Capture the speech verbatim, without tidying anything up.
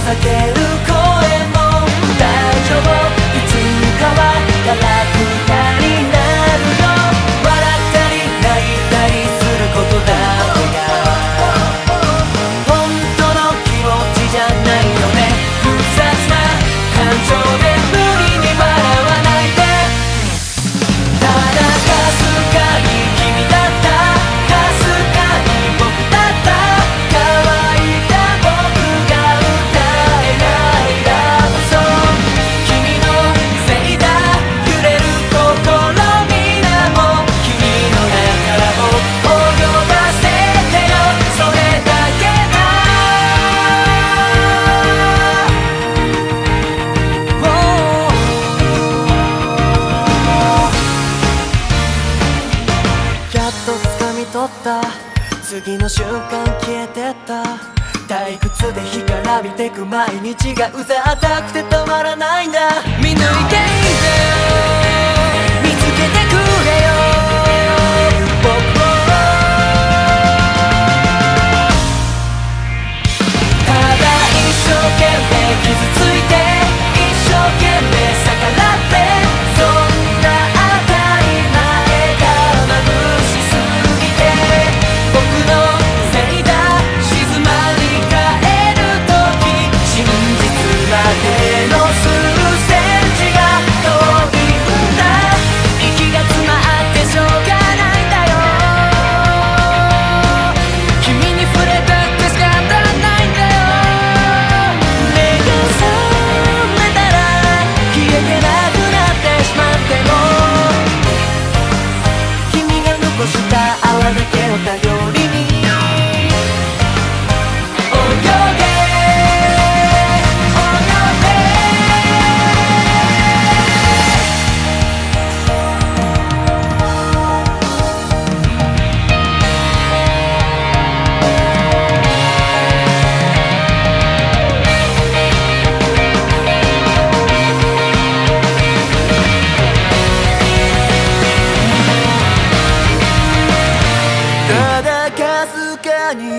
叫ける声も大丈夫、いつかはガラクタになるよ。笑ったり泣いたりすることだけが本当の気持ちじゃないよね。複雑な感情で無理に笑わないで。ただかすかに君だった、かすかに僕だった、乾いた僕が歌えないラブソング、君のせいだ、揺れる心皆も君の中を泳がせてよ、それだけだ。やっと掴み取った、次の瞬間消えてった、退屈で干からびてく毎日がうざったくてたまらないんだ。見抜いていいんだよ、見つけてくれよ僕を。ただ一生懸命傷ついて、一生懸命逆らって、そんな当たり前が眩しすぎて、僕のせいだ、静まり返る時、真実までの数センチが遠いんだ。息が詰まってしょうがないんだよ、君に触れたって仕方ないんだよ。目が覚めたら消えてなくなってしまっても、君が残した泡だけを頼りに泳げ泳げ。ただかすかに